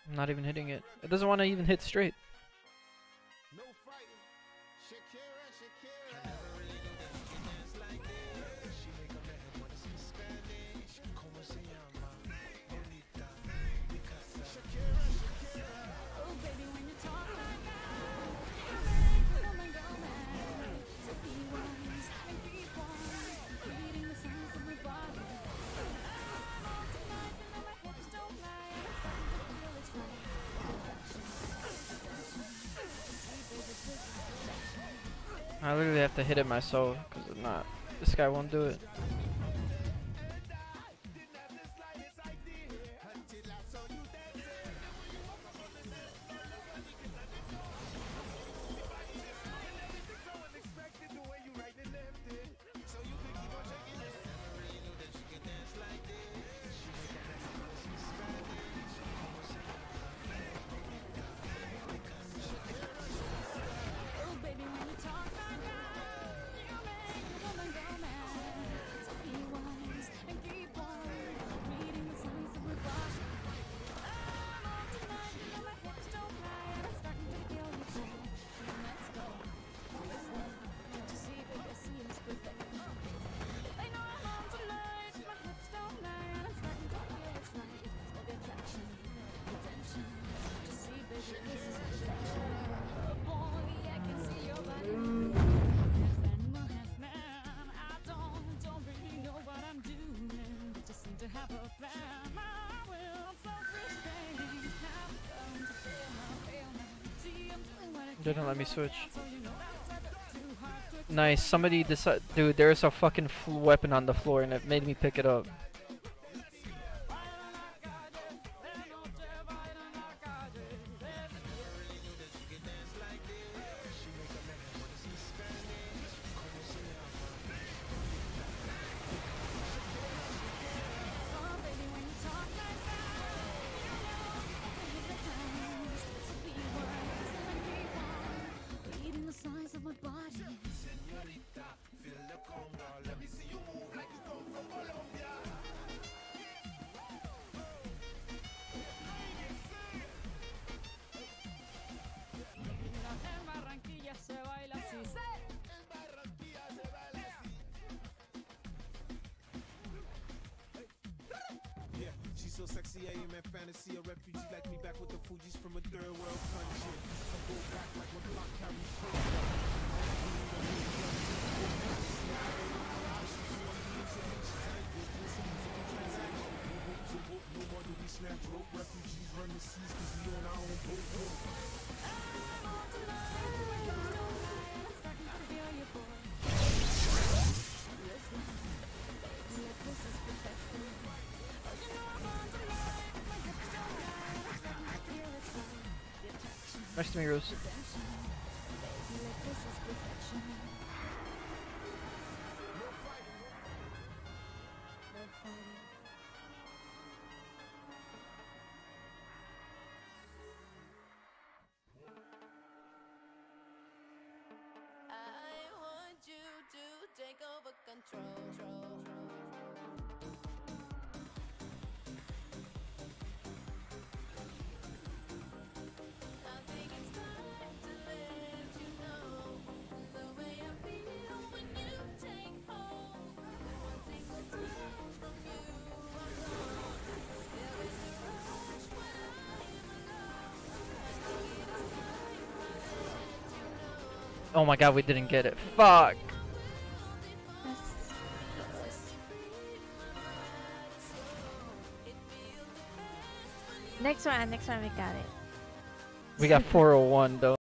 I'm not even hitting it. It doesn't want to even hit straight. I literally have to hit it myself, because if not, this guy won't do it. Didn't let me switch. Nice, somebody decided. Dude, there's a fucking weapon on the floor and it made me pick it up. So sexy, I am at fantasy. A refugee like me back with the Fugees from a third world country. I go back like when block carries no more do we snatch rope. Refugees run the seas cause we on our own boat. Nice to meet you, Rose. I want you to take over control. Oh my god, we didn't get it. Fuck! Next one we got it. We got 401 though.